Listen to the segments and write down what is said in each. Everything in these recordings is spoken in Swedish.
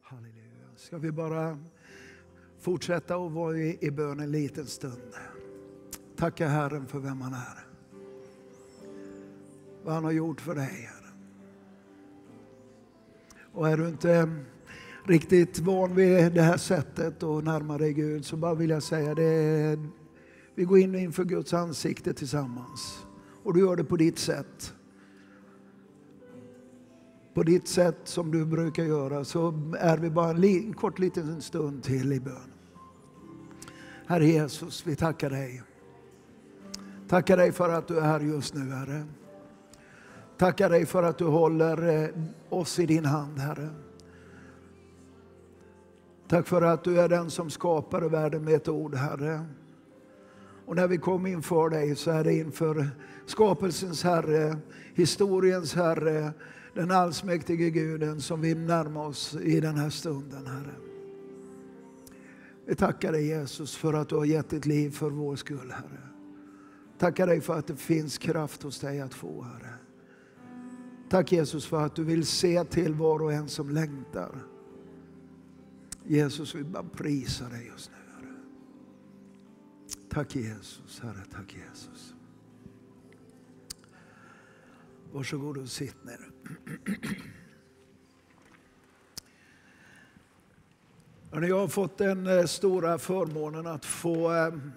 Halleluja. Ska vi bara fortsätta att vara i bön en liten stund. Tacka Herren för vem han är. Vad han har gjort för dig, Herren. Och är du inte riktigt van vid det här sättet att närma dig Gud, så bara vill jag säga det. Vi går in inför Guds ansikte tillsammans. Och du gör det på ditt sätt. På ditt sätt som du brukar göra, så är vi bara en kort liten stund till i bön. Herre Jesus, vi tackar dig. Tackar dig för att du är här just nu, Herre. Tackar dig för att du håller oss i din hand, Herre. Tack för att du är den som skapar världen med ett ord, Herre. Och när vi kommer inför dig så är det inför skapelsens Herre, historiens Herre, den allsmäktige Guden som vi närmar oss i den här stunden, Herre. Vi tackar dig Jesus för att du har gett ditt liv för vår skull, Herre. Tackar dig för att det finns kraft hos dig att få, Herre. Tack Jesus för att du vill se till var och en som längtar. Jesus, vi bara prisar dig just nu, Herre. Tack Jesus, Herre, tack Jesus. Varsågod och sitt ner. Jag har fått den stora förmånen att få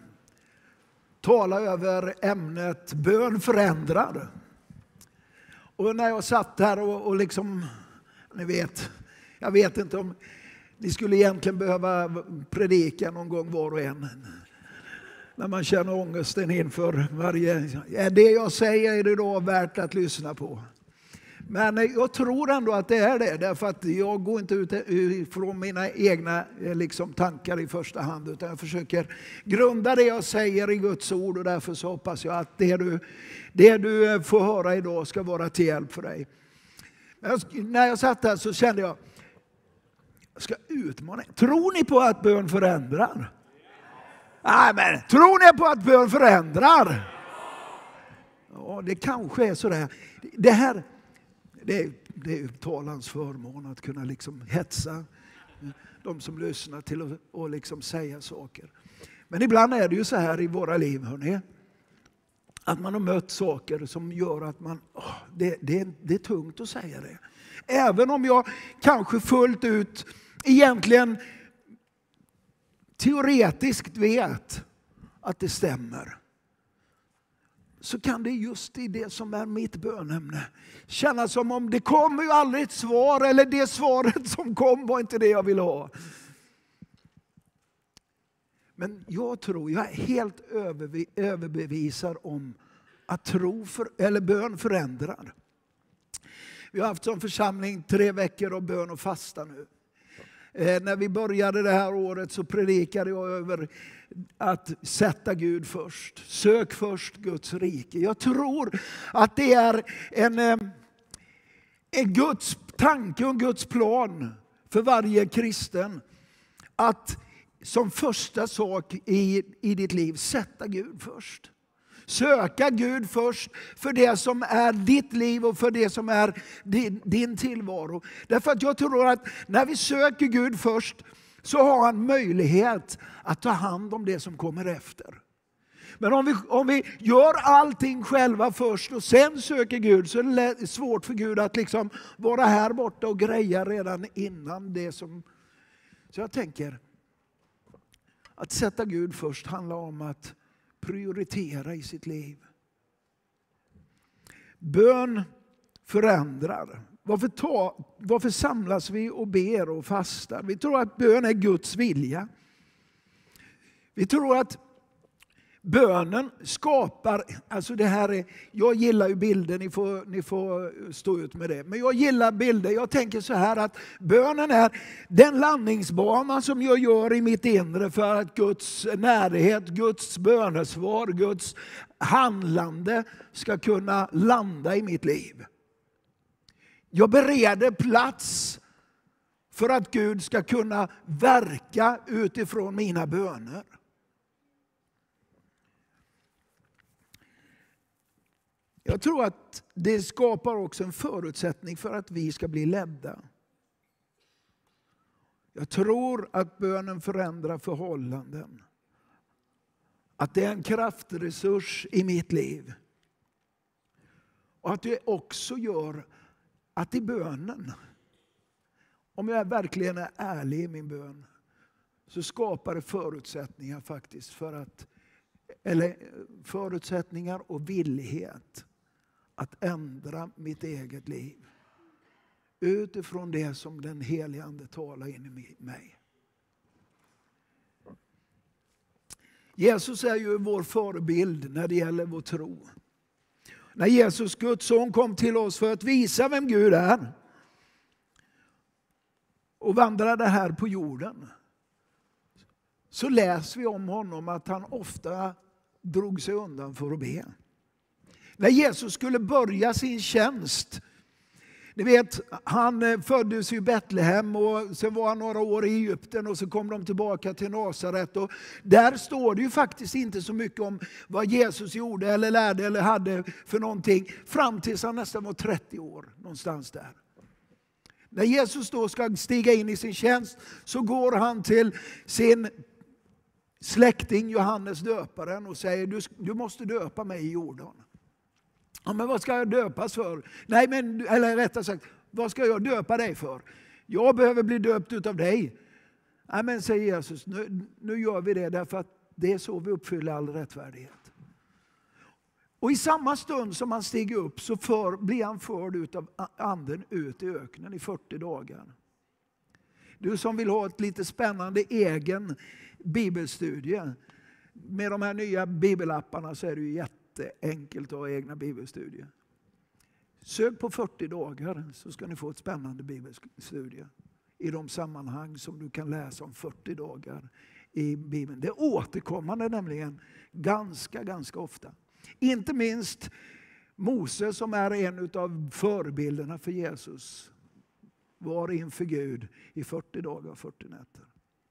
tala över ämnet bön förändrar. Och när jag satt här och liksom, ni vet, jag vet inte om ni skulle egentligen behöva predika någon gång var och en. När man känner ångesten inför varje, det jag säger är det då värt att lyssna på. Men jag tror ändå att det är det, därför att jag går inte ut från mina egna liksom, tankar i första hand, utan jag försöker grunda det jag säger i Guds ord, och därför så hoppas jag att det du får höra idag ska vara till hjälp för dig. Men när jag satt här så kände jag ska utmana. Tror ni på att bön förändrar? Nej, men tror ni på att bön förändrar? Ja, det kanske är sådär. Det här, det är talans förmån att kunna liksom hetsa de som lyssnar till att liksom säga saker. Men ibland är det ju så här i våra liv, hörni, att man har mött saker som gör att man, det är tungt att säga det. Även om jag kanske fullt ut egentligen teoretiskt vet att det stämmer, så kan det just i det som är mitt bönämne kännas som om det kommer ju aldrig ett svar, eller det svaret som kom var inte det jag ville ha. Men jag är helt överbevisad om att bön förändrar. Vi har haft som församling 3 veckor av bön och fasta nu. När vi började det här året så predikade jag över att sätta Gud först. Sök först Guds rike. Jag tror att det är en Guds tanke och en Guds plan för varje kristen att som första sak i ditt liv sätta Gud först. Söka Gud först för det som är ditt liv och för det som är din tillvaro. Därför att jag tror att när vi söker Gud först så har han möjlighet att ta hand om det som kommer efter. Men om vi gör allting själva först och sen söker Gud, så är det svårt för Gud att liksom vara här borta och greja redan innan det som... Så jag tänker att sätta Gud först handlar om att prioritera i sitt liv. Bön förändrar. Varför samlas vi och ber och fastar? Vi tror att bön är Guds vilja. Vi tror att bönen skapar, alltså det här är, jag gillar ju bilder, ni får stå ut med det. Men jag gillar bilder, jag tänker så här att bönen är den landningsbana som jag gör i mitt inre för att Guds närhet, Guds bönesvar, Guds handlande ska kunna landa i mitt liv. Jag bereder plats för att Gud ska kunna verka utifrån mina böner. Jag tror att det skapar också en förutsättning för att vi ska bli ledda. Jag tror att bönen förändrar förhållanden. Att det är en kraftresurs i mitt liv. Och att det också gör att i bönen, om jag verkligen är ärlig i min bön, så skapar det förutsättningar faktiskt förutsättningar och villighet att ändra mitt eget liv. Utifrån det som den helige Ande talar in i mig. Jesus är ju vår förebild när det gäller vår tro. När Jesus, Guds son, kom till oss för att visa vem Gud är och vandrade här på jorden, så läser vi om honom att han ofta drog sig undan för att be. När Jesus skulle börja sin tjänst, ni vet, han föddes i Betlehem och sen var han några år i Egypten och så kom de tillbaka till Nasaret. Och där står det ju faktiskt inte så mycket om vad Jesus gjorde eller lärde eller hade för någonting fram tills han nästan var 30 år, någonstans där. När Jesus då ska stiga in i sin tjänst så går han till sin släkting Johannes döparen och säger: du måste döpa mig i Jordan. Ja, men vad ska jag döpas för? Nej, men, eller rättare sagt, vad ska jag döpa dig för? Jag behöver bli döpt utav dig. Nej, men säger Jesus, nu gör vi det därför att det är så vi uppfyller all rättfärdighet. Och i samma stund som han stiger upp så blir han förd utav anden ut i öknen i 40 dagar. Du som vill ha ett lite spännande egen bibelstudie, med de här nya bibelapparna så är det ju jätteenkelt att ha egna bibelstudier. Sök på 40 dagar så ska ni få ett spännande bibelstudie i de sammanhang som du kan läsa om 40 dagar i Bibeln. Det är återkommande nämligen ganska ofta. Inte minst Mose, som är en av förebilderna för Jesus, var inför Gud i 40 dagar och 40 nätter.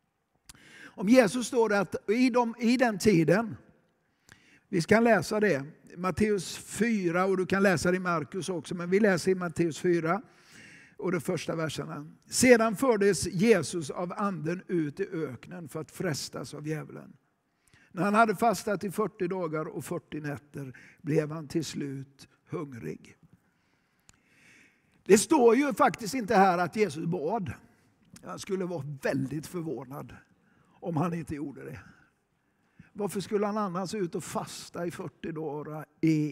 Om Jesus står det att i den tiden, vi ska läsa det, Matteus 4, och du kan läsa det i Markus också, men vi läser i Matteus 4 och de första verserna. Sedan fördes Jesus av anden ut i öknen för att frestas av djävulen. När han hade fastat i 40 dagar och 40 nätter blev han till slut hungrig. Det står ju faktiskt inte här att Jesus bad. Jag skulle vara väldigt förvånad om han inte gjorde det. Varför skulle han annars ut och fasta i 40 dagar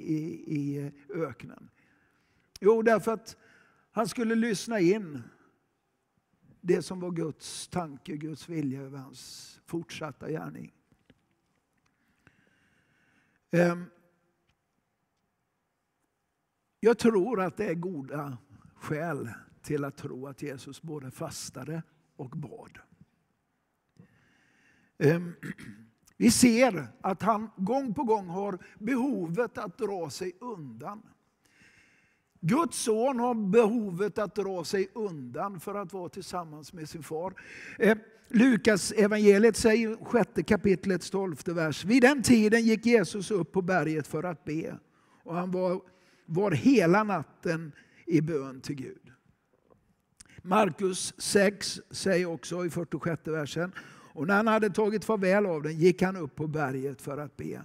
i öknen? Jo, därför att han skulle lyssna in det som var Guds tanke, Guds vilja över hans fortsatta gärning. Jag tror att det är goda skäl till att tro att Jesus både fastade och bad. Vi ser att han gång på gång har behovet att dra sig undan. Guds son har behovet att dra sig undan för att vara tillsammans med sin far. Lukas evangeliet säger 6 kapitlets 12:e vers. Vid den tiden gick Jesus upp på berget för att be. Och han var hela natten i bön till Gud. Markus 6 säger också i 46 versen. Och när han hade tagit farväl av den gick han upp på berget för att be.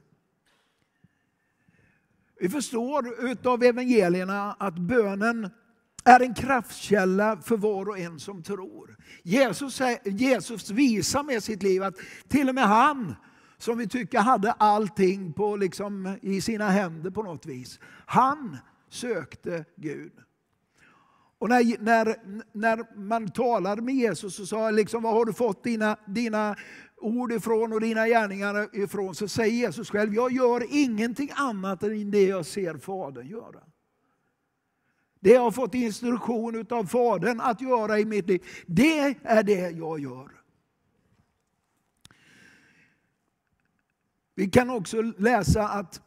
Vi förstår utav evangelierna att bönen är en kraftkälla för var och en som tror. Jesus visar med sitt liv att till och med han, som vi tycker hade allting på i sina händer på något vis, han sökte Gud. Och när man talade med Jesus och sa var har du fått dina ord ifrån och dina gärningar ifrån, så säger Jesus själv: jag gör ingenting annat än det jag ser Fadern göra. Det jag har fått instruktion av Fadern att göra i mitt liv, det är det jag gör. Vi kan också läsa att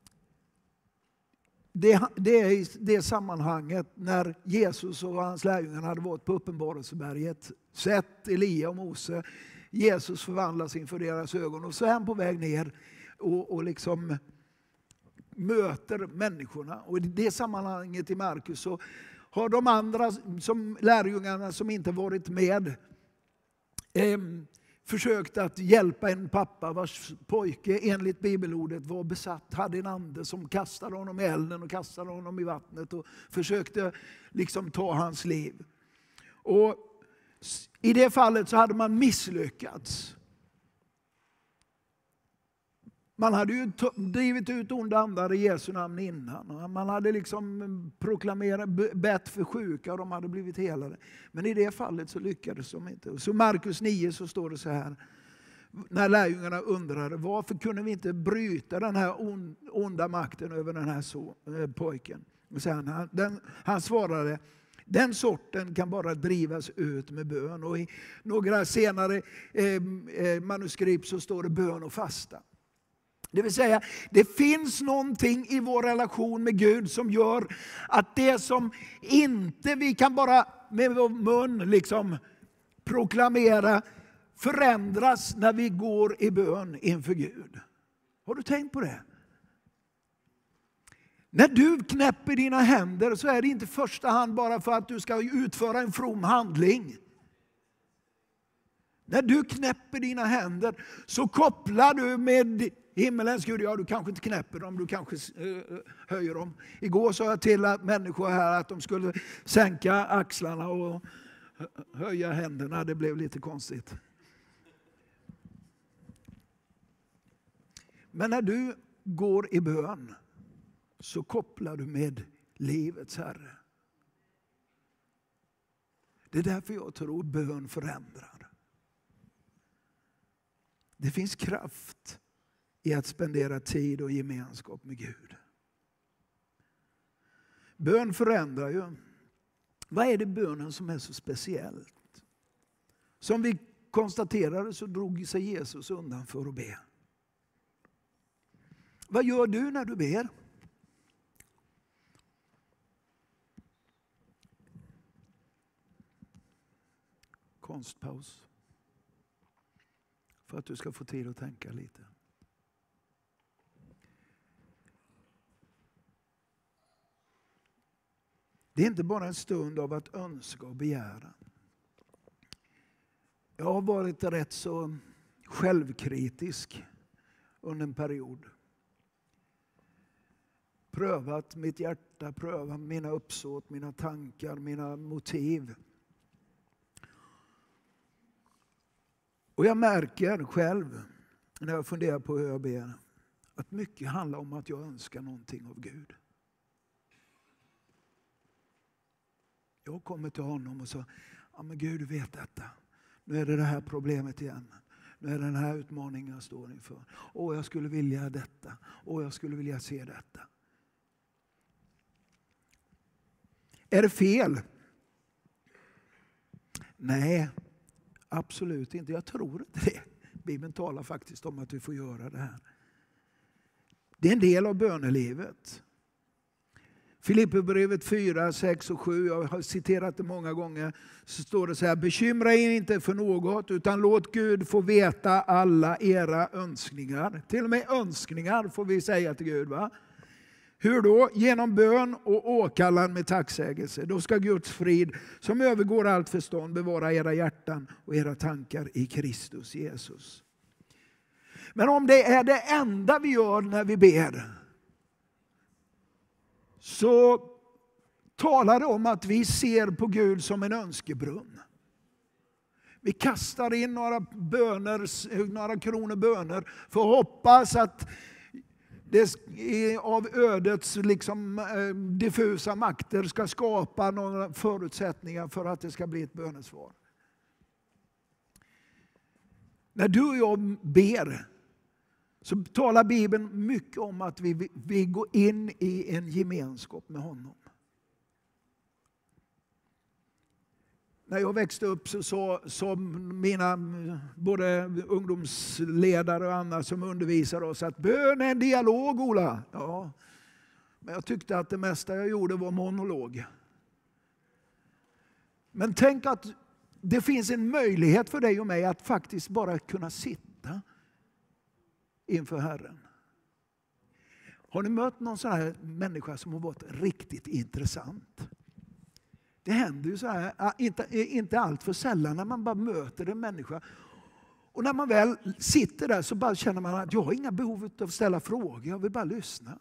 det är i det sammanhanget när Jesus och hans lärjungar hade varit på Uppenbarelseberget, sett Elia och Mose. Jesus förvandlas inför deras ögon och så är han på väg ner och möter människorna. Och i det sammanhanget i Markus så har de andra lärjungarna som inte varit med försökte att hjälpa en pappa vars pojke enligt bibelordet var besatt, hade en ande som kastade honom i elden och kastade honom i vattnet och försökte liksom ta hans liv. Och i det fallet så hade man misslyckats. Man hade ju drivit ut onda andar i Jesu namn innan. Man hade liksom proklamerat, bett för sjuka och de hade blivit helade. Men i det fallet så lyckades de inte. Och så Markus 9 så står det så här. När lärjungarna undrade varför kunde vi inte bryta den här onda makten över den här pojken. Och sen, han svarade, den sorten kan bara drivas ut med bön. Och i några senare manuskript så står det bön och fasta. Det vill säga, det finns någonting i vår relation med Gud som gör att det som inte vi kan bara med vår mun liksom proklamera förändras när vi går i bön inför Gud. Har du tänkt på det? När du knäpper dina händer så är det inte i första hand bara för att du ska utföra en from handling. När du knäpper dina händer så kopplar du med himmelens Gud. Ja, du kanske inte knäpper dem, du kanske höjer dem. Igår sa jag till människor här att de skulle sänka axlarna och höja händerna. Det blev lite konstigt. Men när du går i bön så kopplar du med livets Herre. Det är därför jag tror bön förändrar. Det finns kraft i att spendera tid och gemenskap med Gud. Bön förändrar ju. Vad är det bönen som är så speciellt? Som vi konstaterade så drog sig Jesus undan för att be. Vad gör du när du ber? Konstpaus. För att du ska få tid att tänka lite. Det är inte bara en stund av att önska och begära. Jag har varit rätt så självkritisk under en period. Prövat mitt hjärta, prövat mina uppsåt, mina tankar, mina motiv. Och jag märker själv när jag funderar på hur jag ber att mycket handlar om att jag önskar någonting av Gud. Jag kommer till honom och sa, ja men Gud, du vet detta. Nu är det här problemet igen. Nu är det den här utmaningen jag står inför. Och jag skulle vilja detta. Och jag skulle vilja se detta. Är det fel? Nej, absolut inte. Jag tror inte det. Bibeln talar faktiskt om att vi får göra det här. Det är en del av bönelivet. Filipperbrevet 4, 6 och 7, jag har citerat det många gånger, så står det så här: bekymra er inte för något, utan låt Gud få veta alla era önskningar. Till och med önskningar får vi säga till Gud, va? Hur då? Genom bön och åkallan med tacksägelse. Då ska Guds frid, som övergår allt förstånd, bevara era hjärtan och era tankar i Kristus Jesus. Men om det är det enda vi gör när vi ber, så talar det om att vi ser på Gud som en önskebrunn. Vi kastar in några kronor böner för att hoppas att det av ödets liksom diffusa makter ska skapa några förutsättningar för att det ska bli ett bönesvar. När du och jag ber så talar Bibeln mycket om att vi går in i en gemenskap med honom. När jag växte upp så som mina både ungdomsledare och andra som undervisade oss att bön är en dialog, Ola. Ja, men jag tyckte att det mesta jag gjorde var monolog. Men tänk att det finns en möjlighet för dig och mig att faktiskt bara kunna sitta inför Herren. Har ni mött någon sån här människa som har varit riktigt intressant? Det händer ju så här, inte allt för sällan, när man bara möter en människa. Och när man väl sitter där så bara känner man att jag har inga behov av att ställa frågor, jag vill bara lyssna.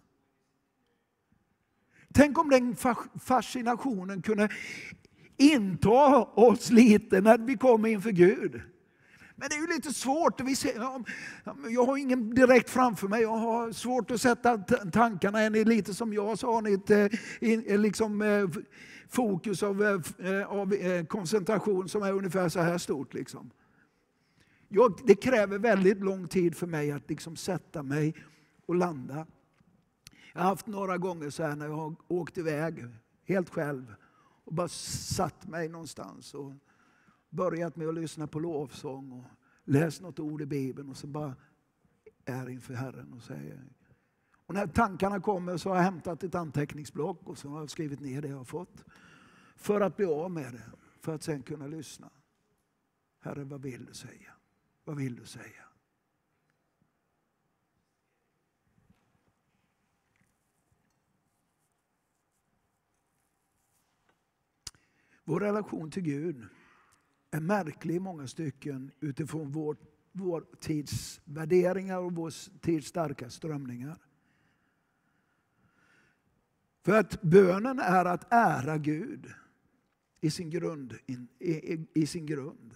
Tänk om den fascinationen kunde inta oss lite när vi kommer inför Gud. Men det är ju lite svårt. Jag har ingen direkt framför mig. Jag har svårt att sätta tankarna. Är ni lite som jag så har ni ett fokus av koncentration som är ungefär så här stort. Liksom. Det kräver väldigt lång tid för mig att liksom sätta mig och landa. Jag har haft några gånger så här när jag har åkt iväg helt själv och bara satt mig någonstans och börjat med att lyssna på lovsång och läst något ord i Bibeln och så bara är inför Herren och säger. Och när tankarna kommer så har jag hämtat ett anteckningsblock och så har jag skrivit ner det jag har fått för att bli av med det, för att sen kunna lyssna. Herre, vad vill du säga? Vad vill du säga? Vår relation till Gud är märklig i många stycken utifrån vår tids värderingar och vår tids starka strömningar. För att bönen är att ära Gud i sin grund.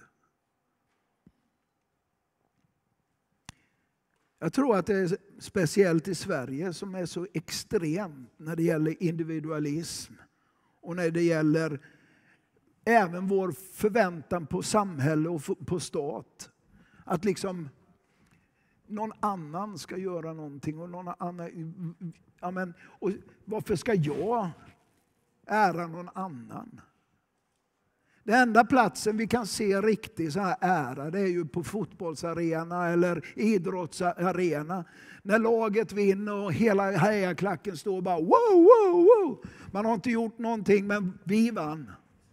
Jag tror att det är speciellt i Sverige som är så extremt när det gäller individualism och när det gäller även vår förväntan på samhälle och på stat. Att liksom någon annan ska göra någonting. Och någon annan, och varför ska jag ära någon annan? Den enda platsen vi kan se riktigt så här ära, det är ju på fotbollsarena eller idrottsarena. När laget vinner och hela hejaklacken står bara wow, wow, wow. Man har inte gjort någonting men vi vann.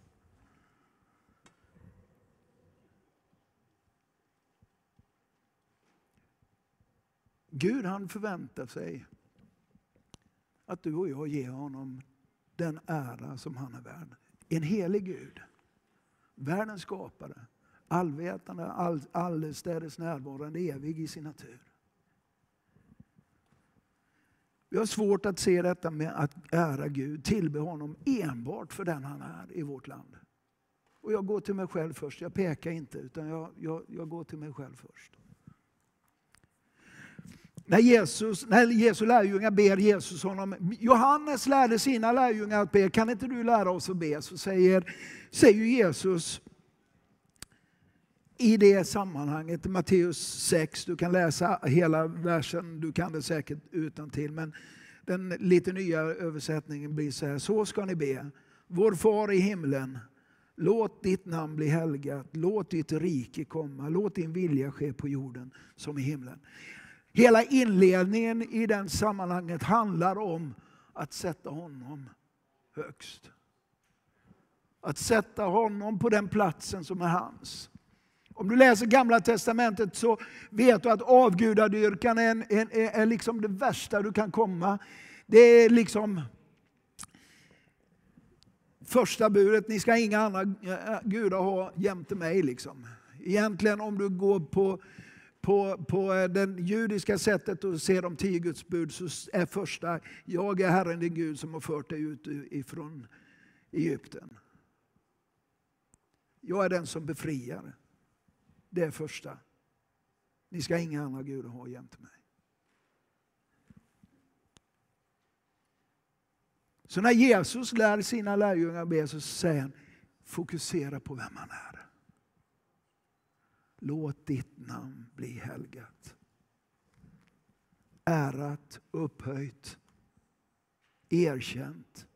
Gud han förväntar sig att du och jag ger honom den ära som han är värd. En helig Gud. Världens skapare. Allvetande, allestädes närvarande, evig i sin natur. Vi har svårt att se detta med att ära Gud, tillbe honom enbart för den han är i vårt land. Och jag går till mig själv först. Jag pekar inte utan jag går till mig själv först. När Jesu lärjungar ber Jesus honom, Johannes lärde sina lärjungar att be, kan inte du lära oss att be? Så säger Jesus i det sammanhanget, Matteus 6, du kan läsa hela versen, du kan det säkert utantill, men den lite nya översättningen blir så här, så ska ni be, vår far i himlen, låt ditt namn bli helgat, låt ditt rike komma, låt din vilja ske på jorden som i himlen. Hela inledningen i den sammanhanget handlar om att sätta honom högst. Att sätta honom på den platsen som är hans. Om du läser Gamla testamentet så vet du att avgudadyrkan är liksom det värsta du kan komma. Det är liksom första budet, ni ska inga andra gudar ha jämte mig. Liksom. Egentligen om du går på det judiska sättet och ser de 10 Guds bud så är första, jag är Herren din Gud som har fört dig ut ifrån Egypten. Jag är den som befriar. Det är första. Ni ska inga andra gudar ha jämte mig. Så när Jesus lär sina lärjungar be så säger han, fokusera på vem han är. Låt ditt namn bli helgat. Ärat, upphöjt, erkänt.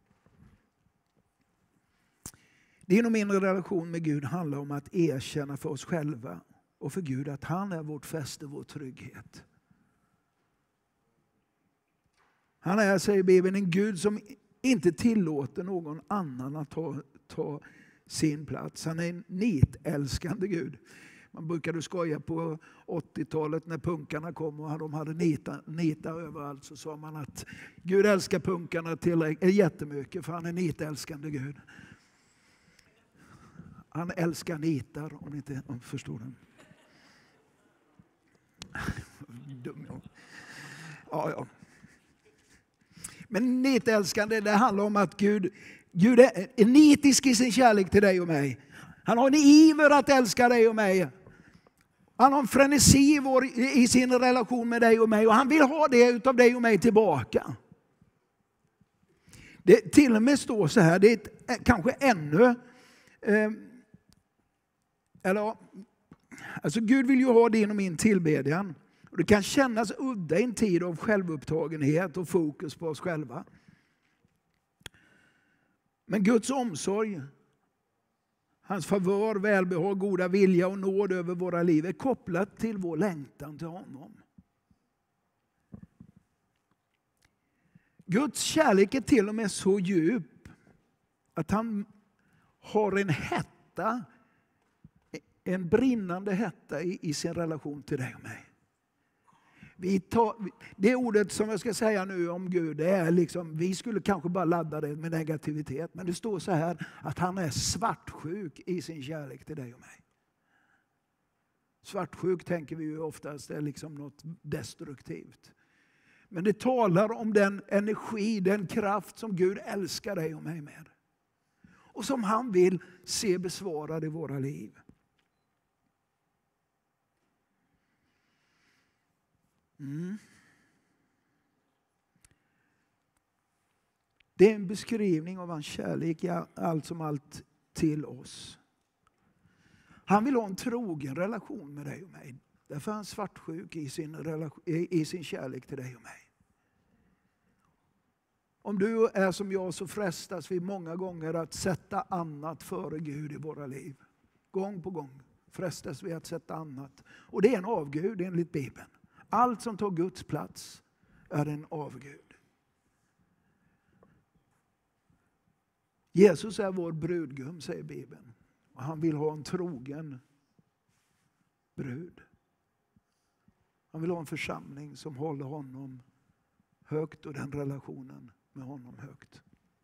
Din och min relation med Gud handlar om att erkänna för oss själva och för Gud att han är vårt fäste, vår trygghet. Han är, säger Bibeln, en Gud som inte tillåter någon annan att ta sin plats. Han är en nitälskande Gud. Man brukade skoja på 80-talet när punkarna kom och de hade nita överallt. Så sa man att Gud älskar punkarna jättemycket för han är nitälskande Gud. Han älskar nitar, om ni inte förstår den. Dum jag. Ja. Men nitälskande, det handlar om att Gud är nitisk i sin kärlek till dig och mig. Han har en iver att älska dig och mig. Han har en frenesi i sin relation med dig och mig. Och han vill ha det utav dig och mig tillbaka. Det till och med står så här, det är kanske ännu... Alltså Gud vill ju ha din och min tillbedjan. Och det kan kännas udda i en tid av självupptagenhet och fokus på oss själva. Men Guds omsorg, hans favör, välbehag, goda vilja och nåd över våra liv är kopplat till vår längtan till honom. Guds kärlek är till och med så djup att han har en hetta, en brinnande hetta i sin relation till dig och mig. Det ordet som jag ska säga nu om Gud, det är liksom, vi skulle kanske bara ladda det med negativitet. Men det står så här att han är svartsjuk i sin kärlek till dig och mig. Svartsjuk tänker vi ju oftast är liksom något destruktivt. Men det talar om den energi, den kraft som Gud älskar dig och mig med. Och som han vill se besvarad i våra liv. Det är en beskrivning av hans kärlek allt som allt till oss. Han vill ha en trogen relation med dig och mig. Därför är han svartsjuk i sin kärlek till dig och mig. Om du är som jag så frestas vi många gånger att sätta annat före Gud i våra liv. Gång på gång frestas vi att sätta annat. Och det är en avgud enligt Bibeln. Allt som tar Guds plats är en avgud. Jesus är vår brudgum, säger Bibeln. Och han vill ha en trogen brud. Han vill ha en församling som håller honom högt och den relationen med honom högt.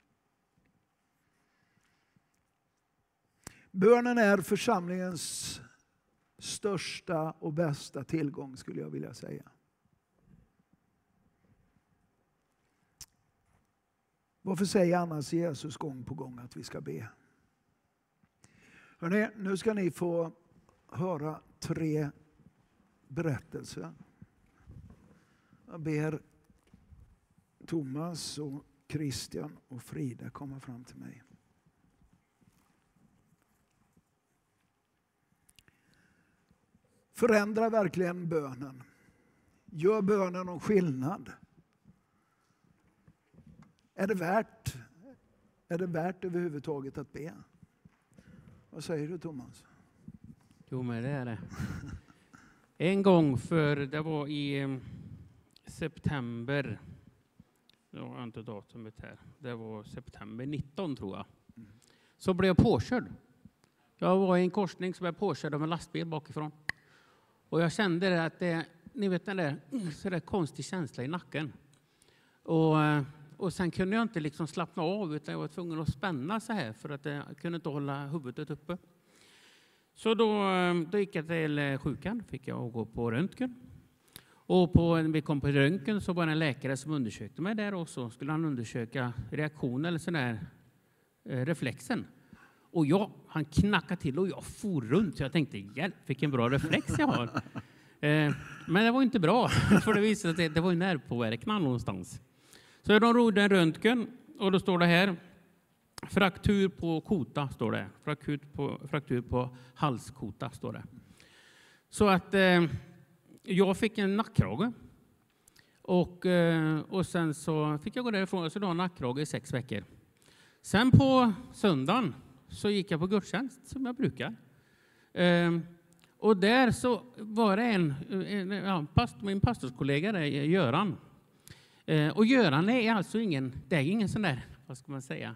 Bönen är församlingens största och bästa tillgång, skulle jag vilja säga. Varför säger annars Jesus gång på gång att vi ska be? Hörrni, nu ska ni få höra 3 berättelser. Jag ber Thomas och Christian och Frida komma fram till mig. Förändra verkligen bönen. Gör bönen någon skillnad. Är det värt överhuvudtaget att be? Vad säger du, Thomas? Jo, men det är det. En gång det var i september. Jag har inte datumet här. Det var september 19 tror jag. Så blev jag påkörd. Jag var i en korsning som blev påkörd av en lastbil bakifrån. Och jag kände att ni vet den där så där konstig känsla i nacken. Och sen kunde jag inte liksom slappna av utan jag var tvungen att spänna så här för att jag kunde inte hålla huvudet uppe. Så då gick jag till sjukan, fick jag gå på röntgen. Och när vi kom på röntgen så var det en läkare som undersökte mig där och så skulle han undersöka reaktion eller sån där reflexen. Och han knackade till och jag for runt. Så jag tänkte, hjälp, vilken bra reflex jag har. Men det var inte bra. För det visade sig att det var en nervpåverkan någonstans. Så de rodde en röntgen och då står det här. Fraktur på kota står det. Fraktur på halskota står det. Så att jag fick en nackkrage. Och sen så fick jag gå därifrån och så då nackkrage i 6 veckor. Sen på söndagen så gick jag på gudstjänst som jag brukar. Och där så var det min pastorskollega där, Göran. Och Göran är alltså ingen sån där, vad ska man säga,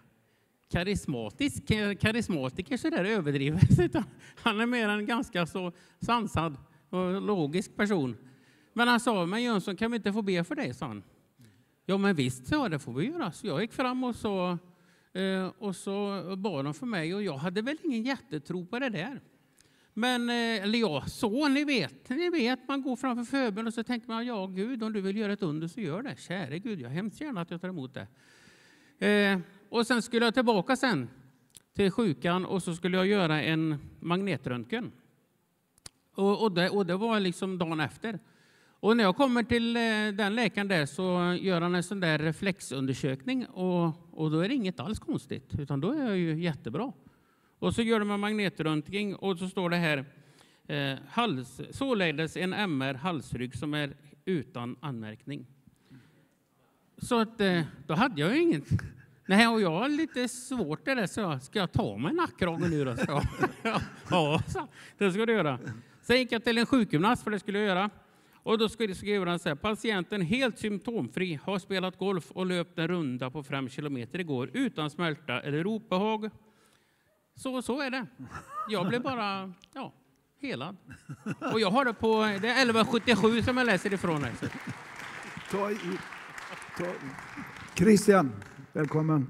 karismatiker så där överdrivet. Utan han är mer en ganska så sansad och logisk person. Men han sa, men Jönsson, kan vi inte få be för dig, sa han. Ja, men visst, så det får vi göra. Så jag gick fram och så Och så bad de för mig och jag hade väl ingen jättetro på det där. Men, eller jag så, ni vet, man går framför förbön och så tänker man, ja Gud, om du vill göra ett under så gör det. Käre Gud, jag hemskt gärna att jag tar emot det. Och sen skulle jag tillbaka sen till sjukan och så skulle jag göra en magnetröntgen. Och det var liksom dagen efter. Och när jag kommer till den läkaren där så gör han en sån där reflexundersökning och då är det inget alls konstigt, utan då är jag ju jättebra. Och så gör de en magnetröntgen och så står det här således en MR halsrygg som är utan anmärkning. Så att då hade jag ju inget. Nej, och jag har lite svårt det där, så ska jag ta mig nackkragen nu då? Ja, så, det ska du göra. Sen gick jag till en sjukgymnast för det skulle jag göra. Och då skriver han så här: patienten helt symptomfri har spelat golf och löpt en runda på 5 kilometer igår utan smärta eller obehag. Så är det. Jag blev bara helad. Och jag har det på det är 1177 som jag läser ifrån här. Christian, välkommen.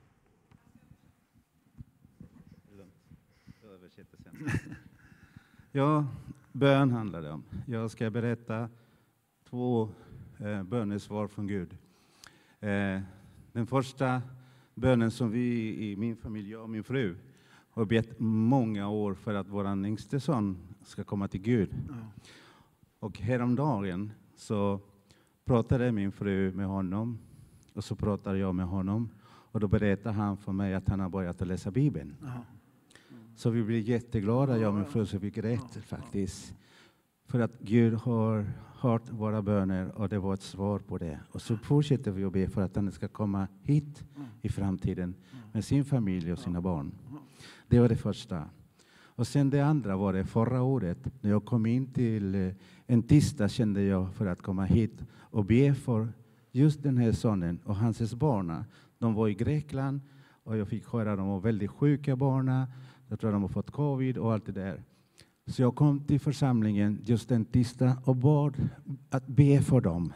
Ja, bön handlar det om. Jag ska berätta 2 bönesvar från Gud. Den första bönen som vi i min familj, jag och min fru, har bett många år för att vår yngste son ska komma till Gud. Ja. Och häromdagen så pratade min fru med honom och så pratade jag med honom. Och då berättade han för mig att han har börjat att läsa Bibeln. Ja. Så vi blev jätteglada, jag och min fru, så vi grät faktiskt. För att Gud har hört våra böner och det var ett svar på det. Och så fortsätter vi att be för att han ska komma hit i framtiden med sin familj och sina barn. Det var det första. Och sen det andra var det förra året. När jag kom in till en tisdag kände jag för att komma hit och be för just den här sonen och hans barn. De var i Grekland och jag fick höra att de var väldigt sjuka barn. Jag tror de har fått covid och allt det där. Så jag kom till församlingen just en tisdag och bad att be för dem.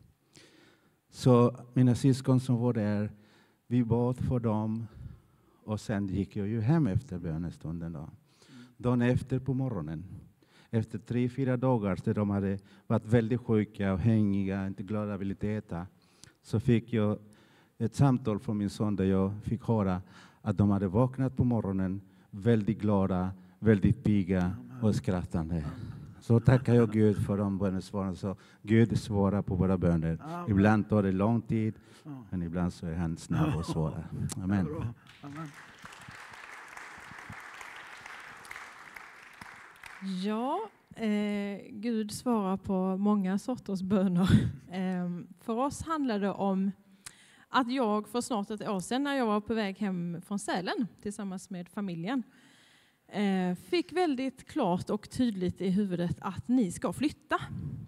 Så mina syskon som var där, vi bad för dem. Och sen gick jag ju hem efter bönestunden då. Dagen efter på morgonen. Efter 3-4 dagar så de hade varit väldigt sjuka och hängiga, inte glada, ville inte äta. Så fick jag ett samtal från min son där jag fick höra att de hade vaknat på morgonen väldigt glada, väldigt pigga och skrattande. Så tackar jag Gud för de bönesvaren. Så Gud svarar på våra böner. Amen. Ibland tar det lång tid, men ibland så är han snabb och svarar. Amen. Amen. Ja, Gud svarar på många sorters böner. För oss handlar det om att jag för snart ett år sedan när jag var på väg hem från Sälen tillsammans med familjen fick väldigt klart och tydligt i huvudet att ni ska flytta.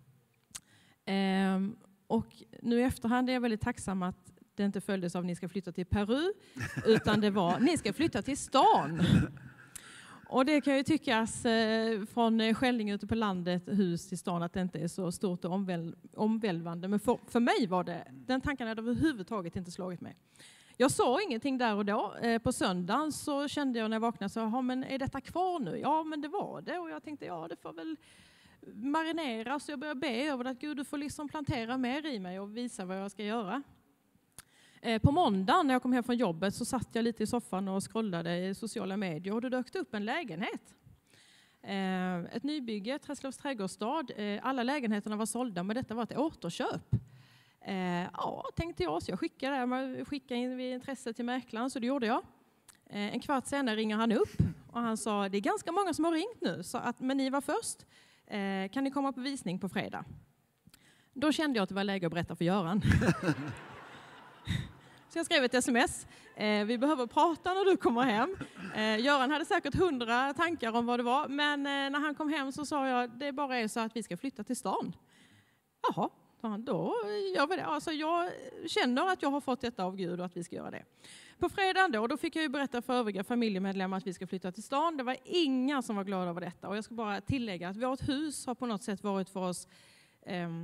Och nu i efterhand är jag väldigt tacksam att det inte följdes av ni ska flytta till Peru, utan det var ni ska flytta till stan. Och det kan ju tyckas från Skällinge ute på landet, hus till stan, att det inte är så stort och omvälvande. Men för mig var det, den tanken hade överhuvudtaget inte slagit mig. Jag sa ingenting där och då. På söndagen så kände jag när jag vaknade så, men är detta kvar nu? Ja, men det var det. Och jag tänkte, ja, det får väl marinera. Så jag började be över att Gud, du får liksom plantera mer i mig och visa vad jag ska göra. På måndagen när jag kom hem från jobbet så satt jag lite i soffan och scrollade i sociala medier och det dök upp en lägenhet. Ett nybygge, Träslövs trädgårdsstad. Alla lägenheterna var sålda, men detta var ett återköp. Ja, tänkte jag, så jag skickade in vid intresse till mäklaren, så det gjorde jag. En kvart senare ringer han upp och han sa, det är ganska många som har ringt nu, så att, men ni var först. Kan ni komma på visning på fredag? Då kände jag att det var läge att berätta för Göran. Så jag skrev ett sms. Vi behöver prata när du kommer hem. Göran hade säkert 100 tankar om vad det var. Men när han kom hem så sa jag, det bara är så att vi ska flytta till stan. Jaha, sa han, då gör vi det. Alltså jag känner att jag har fått detta av Gud och att vi ska göra det. På fredagen då fick jag ju berätta för övriga familjemedlemmar att vi ska flytta till stan. Det var inga som var glada över detta. Och jag ska bara tillägga att vårt hus har på något sätt varit för oss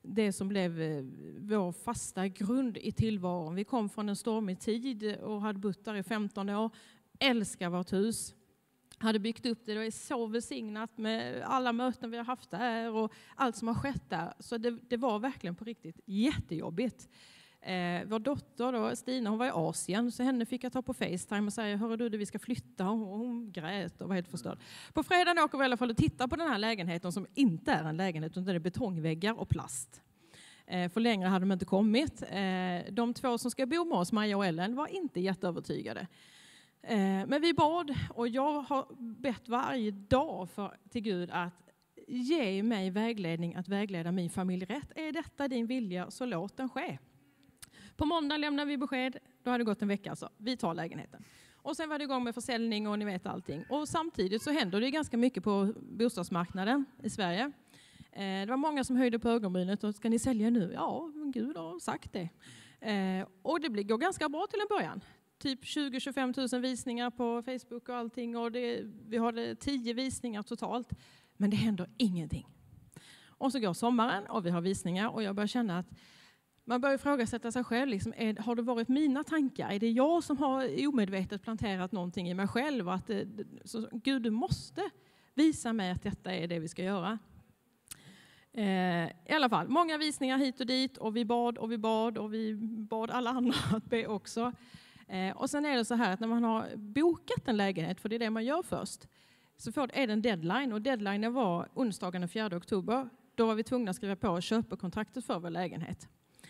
det som blev vår fasta grund i tillvaron. Vi kom från en stormig tid och hade bott där i 15 år. Älskar vårt hus. Hade byggt upp det och är så välsignat med alla möten vi har haft där och allt som har skett där. Så det var verkligen på riktigt jättejobbigt. Vår dotter då, Stina, hon var i Asien, så henne fick jag ta på FaceTime och säga, hörru du, vi ska flytta. Och hon grät och var helt förstörd. På fredagen åker vi i alla fall och tittar på den här lägenheten som inte är en lägenhet utan det är betongväggar och plast. För längre hade de inte kommit. De två som ska bo med oss, Maja och Ellen, var inte jätteövertygade. Men vi bad och jag har bett varje dag till Gud att ge mig vägledning att vägleda min familj rätt. Är detta din vilja så låt den ske. På måndag lämnar vi besked, då hade det gått en vecka alltså. Vi tar lägenheten. Och sen var det igång med försäljning och ni vet allting. Och samtidigt så händer det ganska mycket på bostadsmarknaden i Sverige. Det var många som höjde på ögonbrynet och ska ni sälja nu? Ja, Gud har sagt det. Och det går ganska bra till en början. Typ 20-25 000 visningar på Facebook och allting. Och vi hade 10 visningar totalt. Men det händer ingenting. Och så går sommaren och vi har visningar. Och jag börjar känna att man börjar ifrågasätta sig själv. Liksom, har det varit mina tankar? Är det jag som har omedvetet planterat någonting i mig själv? Så, Gud, du måste visa mig att detta är det vi ska göra. I alla fall, många visningar hit och dit. Och vi bad och vi bad och vi bad alla andra att be också. Och sen är det så här att när man har bokat en lägenhet, för det är det man gör först, så är det en deadline. Och deadlinen var onsdagen den 4 oktober. Då var vi tvungna att skriva på köpekontraktet för vår lägenhet.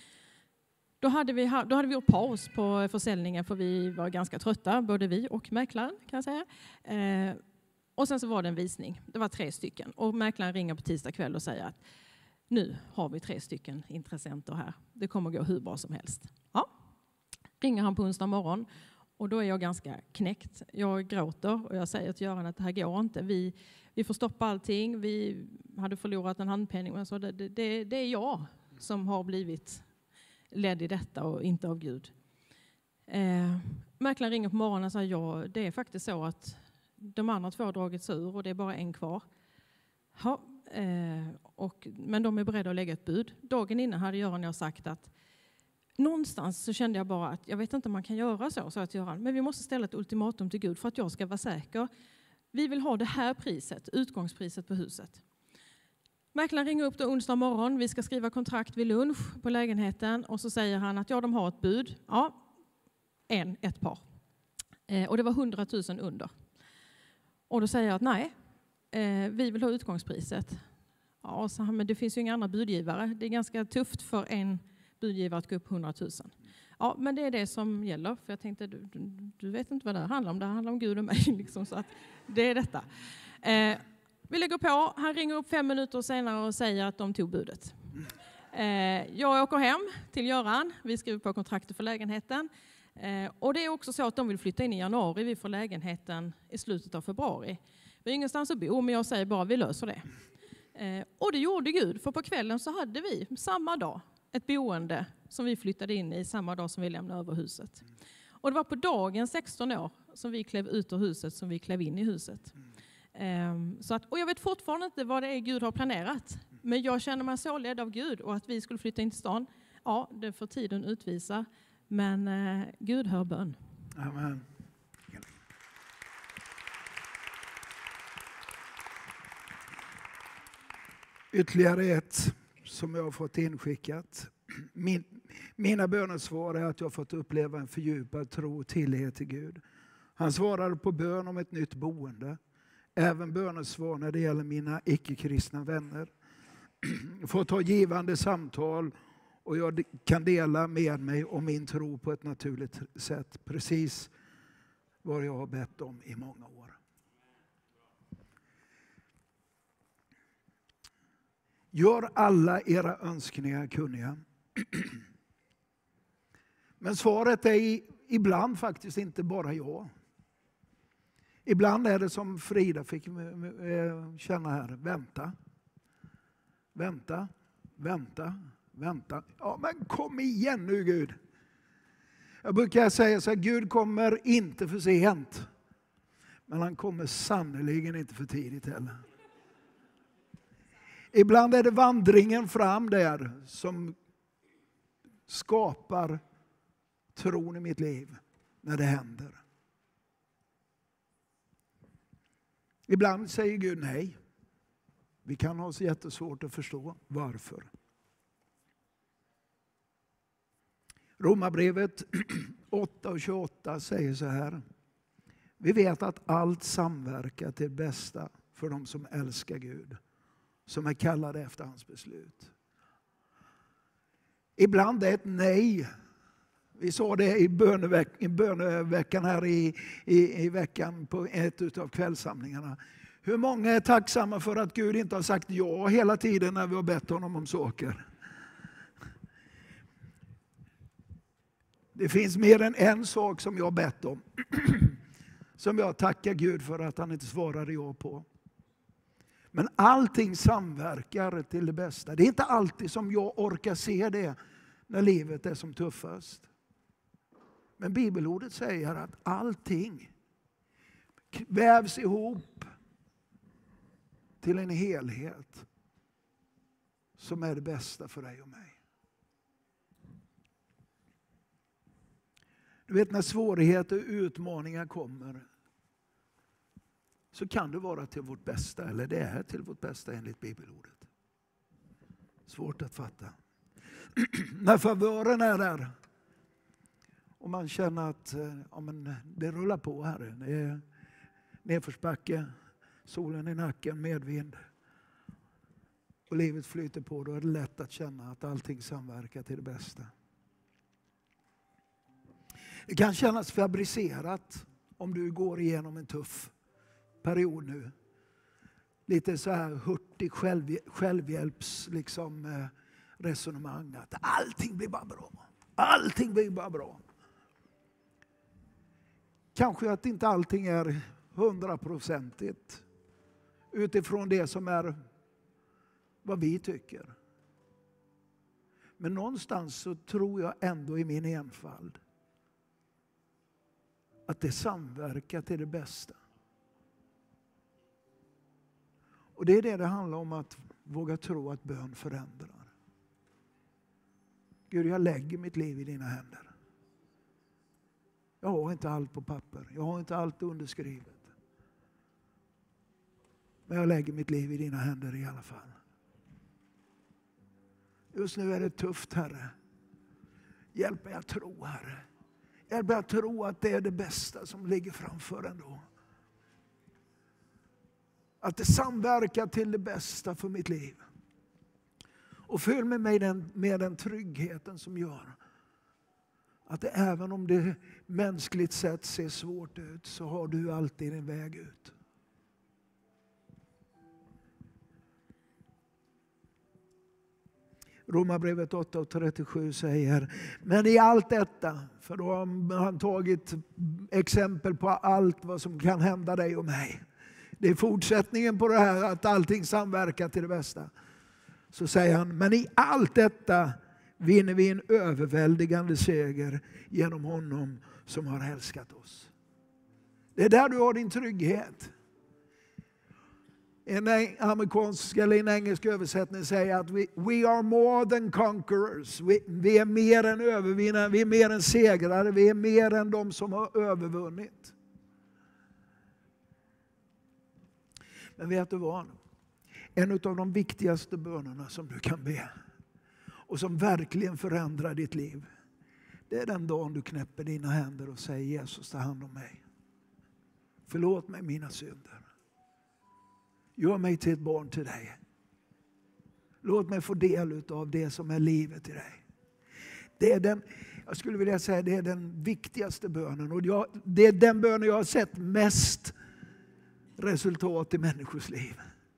Då hade vi gjort paus på försäljningen för vi var ganska trötta, både vi och mäklaren kan jag säga. Och sen så var det en visning. Det var 3 stycken. Och mäklaren ringer på tisdag kväll och säger att nu har vi 3 stycken intressenter här. Det kommer gå hur bra som helst. Ja. Ringer han på onsdag morgon och då är jag ganska knäckt. Jag gråter och jag säger till Göran att det här går inte. Vi får stoppa allting. Vi hade förlorat en handpenning. Men så det är jag som har blivit ledd i detta och inte av Gud. Mäklaren ringer på morgonen och säger ja, det är faktiskt så att de andra 2 har dragits ur och det är bara en kvar. Ja, men de är beredda att lägga ett bud. Dagen innan hade Göran och jag sagt att någonstans så kände jag bara att jag vet inte om man kan göra så, sa jag till Göran. Men vi måste ställa ett ultimatum till Gud för att jag ska vara säker. Vi vill ha det här priset, utgångspriset på huset. Mäklaren ringer upp då onsdag morgon. Vi ska skriva kontrakt vid lunch på lägenheten. Och så säger han att ja, de har ett bud. Ja, ett par. Och det var 100 000 under. Och då säger jag att nej, vi vill ha utgångspriset. Ja, så han, men det finns ju inga andra budgivare. Det är ganska tufft för en budgivare att gå upp 100 000. Ja, men det är det som gäller. För jag tänkte, du vet inte vad det här handlar om. Det handlar om Gud och mig. Liksom, så att det är detta. Vi lägger på. Han ringer upp 5 minuter senare och säger att de tog budet. Jag åker hem till Göran. Vi skriver på kontraktet för lägenheten. Och det är också så att de vill flytta in i januari. Vi får lägenheten i slutet av februari. Vi har ingenstans att bo, men jag säger bara vi löser det. Och det gjorde Gud. För på kvällen så hade vi samma dag ett boende som vi flyttade in i samma dag som vi lämnade över huset. Och det var på dagen 16 år som vi klev ut ur huset som vi klev in i huset. Och jag vet fortfarande inte vad det är Gud har planerat. Men jag känner mig så ledd av Gud och att vi skulle flytta in till stan. Ja, det får tiden utvisa. Men Gud hör bön. Amen. Ytterligare ett som jag har fått inskickat. Mina bönesvar är att jag har fått uppleva en fördjupad tro och tillit till Gud. Han svarade på bön om ett nytt boende. Även bönesvar när det gäller mina icke-kristna vänner. Jag får ta givande samtal och jag kan dela med mig om min tro på ett naturligt sätt. Precis vad jag har bett om i många år. Gör alla era önskningar kunniga. Men svaret är ibland faktiskt inte bara ja. Ibland är det som Frida fick känna här. Vänta. Vänta. Vänta. Vänta. Ja, men kom igen nu Gud. Jag brukar säga så här, Gud kommer inte för sent. Men han kommer sannoliken inte för tidigt heller. Ibland är det vandringen fram där som skapar tron i mitt liv när det händer. Ibland säger Gud nej. Vi kan ha så jättesvårt att förstå varför. Romarbrevet 8:28 säger så här. Vi vet att allt samverkar till bästa för de som älskar Gud, som är kallade efter hans beslut. Ibland är ett nej. Vi sa det i böneveckan här i veckan på ett av kvällssamlingarna. Hur många är tacksamma för att Gud inte har sagt ja hela tiden när vi har bett honom om saker? Det finns mer än en sak som jag har bett om. Som jag tackar Gud för att han inte svarade ja på. Men allting samverkar till det bästa. Det är inte alltid som jag orkar se det när livet är som tuffast. Men bibelordet säger att allting vävs ihop till en helhet som är det bästa för dig och mig. Du vet, när svårigheter och utmaningar kommer så kan det vara till vårt bästa, eller det är till vårt bästa enligt bibelordet. Svårt att fatta. När favören är där och man känner att ja, men det rullar på här. Det är nedförsbacke, solen i nacken, medvind och livet flyter på, då är det lätt att känna att allting samverkar till det bästa. Det kan kännas fabricerat om du går igenom en tuff period nu. Lite så här hurtig självhjälps resonemang att allting blir bara bra. Allting blir bara bra. Kanske att inte allting är 100% utifrån det som är vad vi tycker. Men någonstans så tror jag ändå i min enfald att det samverkar till det bästa. Och det är det handlar om, att våga tro att bön förändrar. Gud, jag lägger mitt liv i dina händer. Jag har inte allt på papper. Jag har inte allt underskrivet. Men jag lägger mitt liv i dina händer i alla fall. Just nu är det tufft, Herre. Hjälp mig att tro, Herre. Hjälp mig att tro att det är det bästa som ligger framför ändå. Att det samverkar till det bästa för mitt liv. Och fyll mig med den tryggheten som gör att det, även om det mänskligt sett ser svårt ut, så har du alltid en väg ut. Romarbrevet 8:37 säger, men i allt detta, för då har han tagit exempel på allt vad som kan hända dig och mig. Det är fortsättningen på det här att allting samverkar till det bästa. Så säger han, men i allt detta vinner vi en överväldigande seger genom honom som har älskat oss. Det är där du har din trygghet. En amerikansk eller en engelsk översättning säger att we are more than conquerors. Vi är mer än övervinnare, vi är mer än segrare, vi är mer än de som har övervunnit. Men vet du vad? En av de viktigaste bönerna som du kan be och som verkligen förändrar ditt liv, det är den dagen du knäpper dina händer och säger, Jesus, ta hand om mig. Förlåt mig mina synder. Gör mig till ett barn till dig. Låt mig få del av det som är livet i dig. Det är jag skulle vilja säga, det är den viktigaste bönen. Och det är den bönen jag har sett mest resultat i människors liv.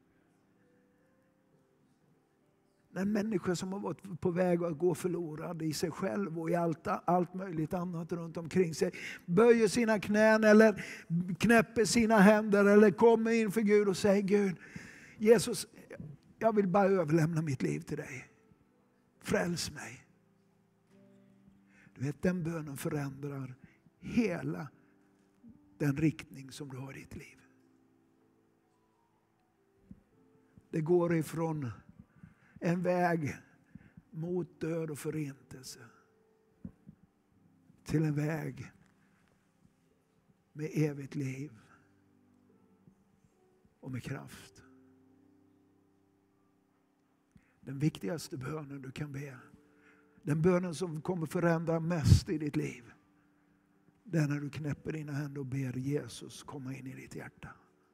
En människa som har varit på väg att gå förlorad i sig själv och i allt möjligt annat runt omkring sig, böjer sina knän eller knäpper sina händer eller kommer inför Gud och säger, Gud, Jesus, jag vill bara överlämna mitt liv till dig. Fräls mig. Du vet, den bönen förändrar hela den riktning som du har i ditt liv. Det går ifrån en väg mot död och förintelse till en väg med evigt liv och med kraft. Den viktigaste bönen du kan be, den bönen som kommer förändra mest i ditt liv, det är när du knäpper dina händer och ber Jesus komma in i ditt hjärta.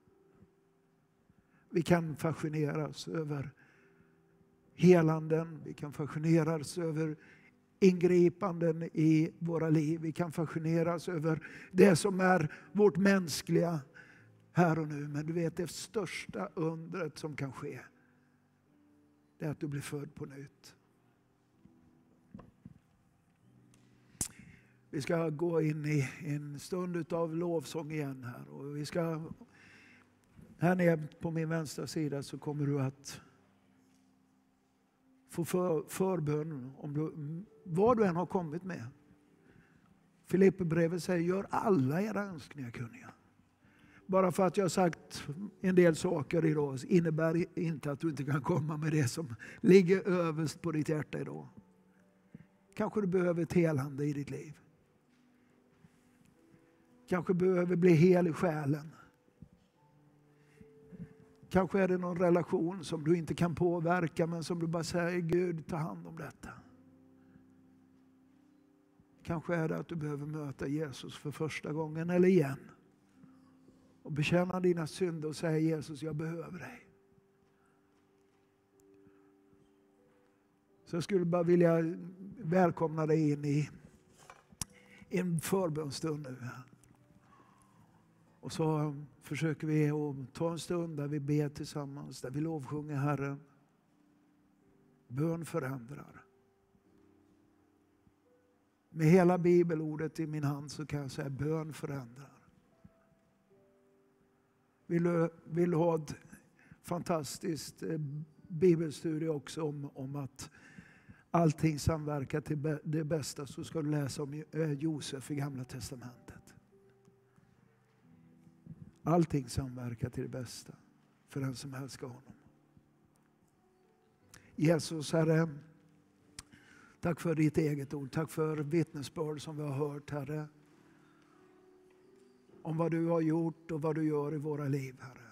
Vi kan fascineras över helanden, vi kan fascineras över ingripanden i våra liv. Vi kan fascineras över det som är vårt mänskliga här och nu. Men du vet, det största undret som kan ske, det är att du blir född på nytt. Vi ska gå in i en stund av lovsång igen här. Och vi ska, här nere på min vänstra sida så kommer du att få förbön om du, vad du än har kommit med. Filipperbrevet säger, gör alla era önskningar kunniga. Bara för att jag har sagt en del saker idag innebär inte att du inte kan komma med det som ligger överst på ditt hjärta idag. Kanske du behöver ett helande i ditt liv. Kanske behöver bli hel i själen. Kanske är det någon relation som du inte kan påverka men som du bara säger, Gud, ta hand om detta. Kanske är det att du behöver möta Jesus för första gången eller igen. Och bekänna dina synder och säga, Jesus, jag behöver dig. Så jag skulle bara vilja välkomna dig in i en förbönstund nu. Och så försöker vi att ta en stund där vi ber tillsammans, där vi lovsjunger Herren. Bön förändrar. Med hela bibelordet i min hand så kan jag säga bön förändrar. Vill du ha ett fantastiskt bibelstudie också om att allting samverkar till det bästa, så ska du läsa om Josef i Gamla testamentet. Allting samverkar till det bästa för den som älskar honom. Jesus, Herre, tack för ditt eget ord. Tack för vittnesbörd som vi har hört, Herre. Om vad du har gjort och vad du gör i våra liv, Herre.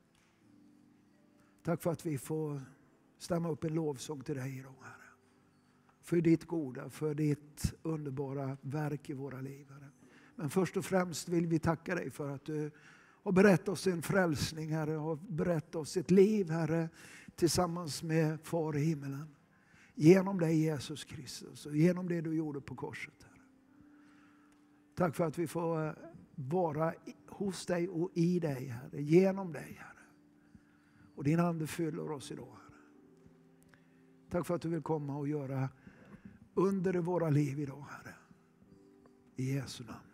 Tack för att vi får stämma upp en lovsång till dig idag, Herre. För ditt goda, för ditt underbara verk i våra liv, Herre. Men först och främst vill vi tacka dig för att du har berättat oss en frälsning, Herre. Har berättat oss ett liv, Herre, tillsammans med Far i himmelen. Genom dig, Jesus Kristus, och genom det du gjorde på korset, Herre. Tack för att vi får vara hos dig och i dig, Herre. Genom dig, Herre. Och din ande fyller oss idag, Herre. Tack för att du vill komma och göra under i våra liv idag, Herre. I Jesu namn.